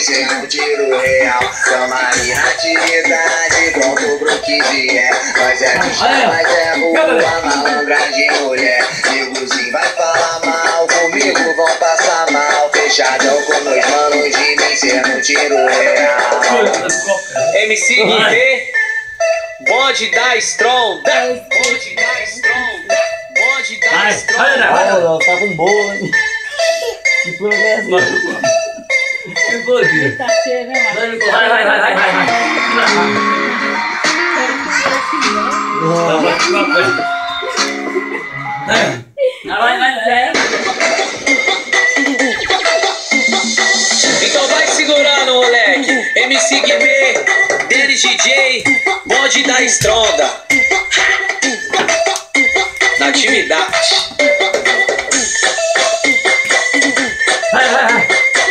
sem um tiro real. Tamo aí na atividade, pronto pro que vier. Nós é pista, mas é rua, malandragem, mulher. Negozinho vai falar mal, comigo vão passar mal. Fechadão com meus manos de mim, sem um tiro real. MC Guimê, bonde da Stronda. Bonde da Stronda. Bonde da Stronda. Olha, tá com boa, hein? Que porra é essa? Que foi? Tá cheio, né, mano? Vai. Então vai segurando, moleque. MC Guimê, Denis DJ, bonde da Stronda. Na atividade. Vai.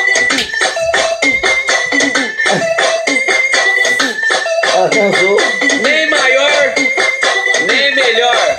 Cansou. Nem maior, nem melhor.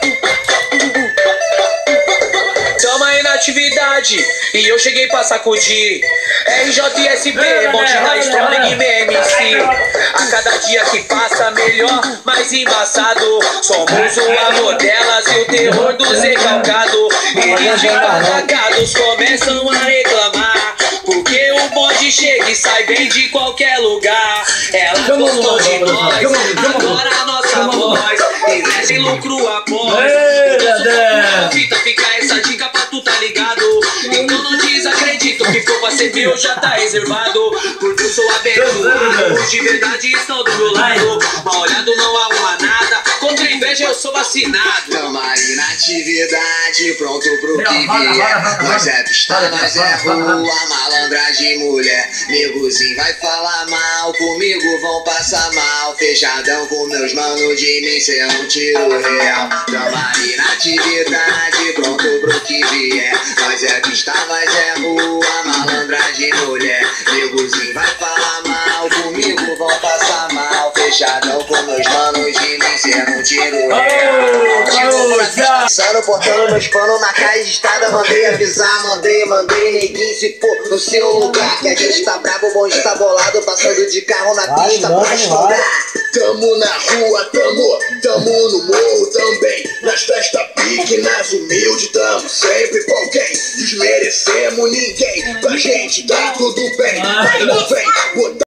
Tamo aí na atividade e eu cheguei pra sacudir. RJSB, bonde da Stronda e Guimê MC. A cada dia que passa melhor, mais embaçado. Somos o amor delas e o terror dos recalcados. Eles de atacados começam a reclamar, porque o bonde chega e sai bem de qualquer lugar. Ela gostou de nós, agora a nossa voz investe em lucro após. Fita, fica essa dica pra tu tá ligado. Então não desacredito, que for pra ser meu já tá reservado. Porque eu sou abençoado, os de verdade estão do meu lado. Mal olhado não arruma nada, contra a inveja eu sou vacinado. Tamo aí na atividade, pronto pro que vier. Nós é pista, nós é rua, malandragem, mulher. Negozinho vai falar mal, comigo vão passar mal. Fechadão com meus manos de mim, cê é um tiro real. Tamo aí na atividade, pronto pro que vier. Nós é pista, nós é rua, malandragem, mulher. Negozinho vai falar mal, comigo vão passar mal. Fechadão com meus manos de mim, cê é um tiro real. Passando, portando meus panos na caixa de estrada. Mandei avisar, mandei neguinho se pôr no seu lugar. Que a gente tá brabo, o bonde tá bolado. Passando de carro na pista pra estourar. Tamo na rua, tamo no morro também. Nas festas pique, nas humildes, tamo sempre com alguém. Desmerecemos ninguém, pra gente tá tudo bem. Mas não vem botar